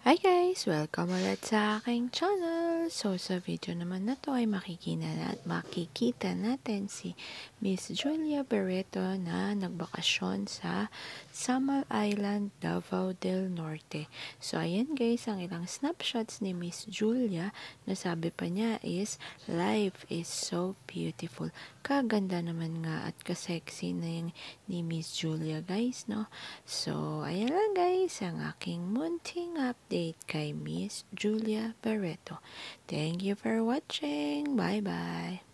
Hi guys! Welcome ulit sa aking channel! So sa video naman na to ay makikita natin si Miss Julia Barreto na nagbakasyon sa Samal Island, Davao del Norte. So ayan guys, ang ilang snapshots ni Miss Julia na sabi pa niya is, "Life is so beautiful." Kaganda naman nga at kasexy na yung ni Miss Julia guys, no? So ayan lang guys, ang aking munting update kay Miss Julia Barreto. Thank you for watching. Bye-bye.